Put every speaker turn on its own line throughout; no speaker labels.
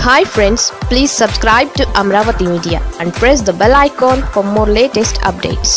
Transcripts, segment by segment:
Hi friends, please subscribe to Amravati Media and press the bell icon for more latest updates.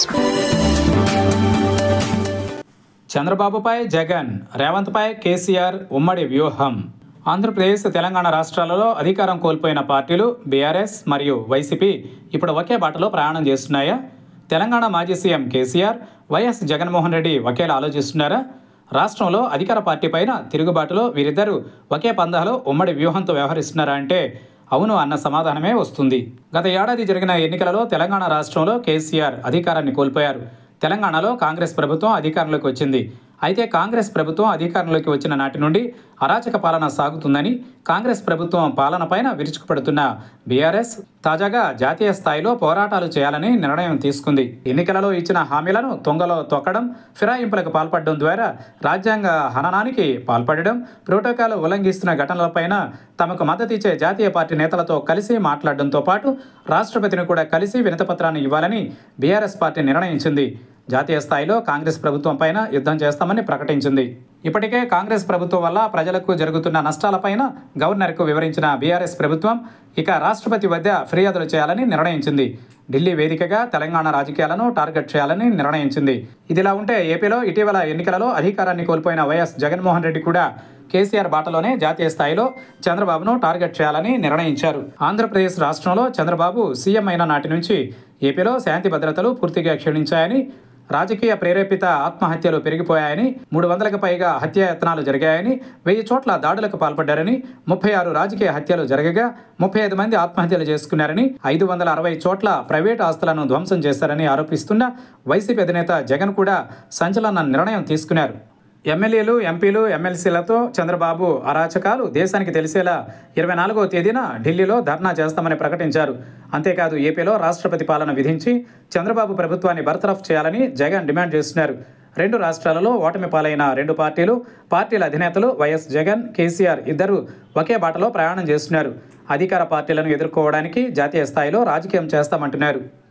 చంద్రబాబుపై జగన్, రేవంత్పై కేసీఆర్ ఉమ్మడి వ్యూహం. ఆంధ్రప్రదేశ్, తెలంగాణ రాష్ట్రాలలో అధికారం కోల్పోయిన పార్టీలు బీఆర్ఎస్ మరియు వైసీపీ ఇప్పుడు ఒకే బాటలో ప్రయాణం చేస్తున్నాయా? తెలంగాణ మాజీ సీఎం కేసీఆర్, వైఎస్ జగన్మోహన్ రెడ్డి ఒకేలా ఆలోచిస్తున్నారా? రాష్ట్రంలో అధికార పార్టీ పైన తిరుగుబాటులో వీరిద్దరూ ఒకే పందాలో ఉమ్మడి వ్యూహంతో వ్యవహరిస్తున్నారా అంటే అవును అన్న సమాధానమే వస్తుంది. గత ఏడాది జరిగిన ఎన్నికలలో తెలంగాణ రాష్ట్రంలో కేసీఆర్ అధికారాన్ని కోల్పోయారు. తెలంగాణలో కాంగ్రెస్ ప్రభుత్వం అధికారంలోకి వచ్చింది. అయితే కాంగ్రెస్ ప్రభుత్వం అధికారంలోకి వచ్చిన నాటి నుండి అరాచక పాలన సాగుతుందని కాంగ్రెస్ ప్రభుత్వం పాలన పైన విరుచుకుపడుతున్న బీఆర్ఎస్ తాజాగా జాతీయ స్థాయిలో పోరాటాలు చేయాలని నిర్ణయం తీసుకుంది. ఎన్నికలలో ఇచ్చిన హామీలను తొంగలో తొక్కడం, ఫిరాయింపులకు పాల్పడడం ద్వారా రాజ్యాంగ హననానికి పాల్పడడం, ప్రోటోకాల్ ఉల్లంఘిస్తున్న ఘటనలపైన తమకు మద్దతిచ్చే జాతీయ పార్టీ నేతలతో కలిసి మాట్లాడడంతో పాటు రాష్ట్రపతిని కూడా కలిసి వినతిపత్రాన్ని ఇవ్వాలని బీఆర్ఎస్ పార్టీ నిర్ణయించింది. జాతీయ స్థాయిలో కాంగ్రెస్ ప్రభుత్వం పైన యుద్ధం చేస్తామని ప్రకటించింది. ఇప్పటికే కాంగ్రెస్ ప్రభుత్వం వల్ల ప్రజలకు జరుగుతున్న నష్టాలపైన గవర్నర్కు వివరించిన బీఆర్ఎస్ ప్రభుత్వం ఇక రాష్ట్రపతి వద్ద ఫిర్యాదులు చేయాలని నిర్ణయించింది. ఢిల్లీ వేదికగా తెలంగాణ రాజకీయాలను టార్గెట్ చేయాలని నిర్ణయించింది. ఇదిలా ఉంటే ఏపీలో ఇటీవల ఎన్నికలలో అధికారాన్ని కోల్పోయిన వైఎస్ జగన్మోహన్ రెడ్డి కూడా కేసీఆర్ బాటలోనే జాతీయ స్థాయిలో చంద్రబాబును టార్గెట్ చేయాలని నిర్ణయించారు. ఆంధ్రప్రదేశ్ రాష్ట్రంలో చంద్రబాబు సీఎం అయిన నాటి నుంచి ఏపీలో శాంతి భద్రతలు పూర్తిగా క్షీణించాయని, రాజకీయ ప్రేరేపిత ఆత్మహత్యలు పెరిగిపోయాయని, 300కు పైగా హత్యాయత్నాలు జరిగాయని, 1000 చోట్ల దాడులకు పాల్పడ్డారని, 36 రాజకీయ హత్యలు జరగగా 35 మంది ఆత్మహత్యలు చేసుకున్నారని, 560 చోట్ల ప్రైవేటు ఆస్తులను ధ్వంసం చేశారని ఆరోపిస్తున్న వైసీపీ అధినేత జగన్ కూడా సంచలన నిర్ణయం తీసుకున్నారు. ఎమ్మెల్యేలు, ఎంపీలు, ఎమ్మెల్సీలతో చంద్రబాబు అరాచకాలు దేశానికి తెలిసేలా 24వ తేదీన ఢిల్లీలో ధర్నా చేస్తామని ప్రకటించారు. అంతేకాదు ఏపీలో రాష్ట్రపతి పాలన విధించి చంద్రబాబు ప్రభుత్వాన్ని బర్తరఫ్ చేయాలని జగన్ డిమాండ్ చేస్తున్నారు. 2 రాష్ట్రాలలో ఓటమి పాలైన 2 పార్టీల అధినేతలు వైఎస్ జగన్, కేసీఆర్ ఇద్దరు ఒకే బాటలో ప్రయాణం చేస్తున్నారు. అధికార పార్టీలను ఎదుర్కోవడానికి జాతీయ స్థాయిలో రాజకీయం చేస్తామంటున్నారు.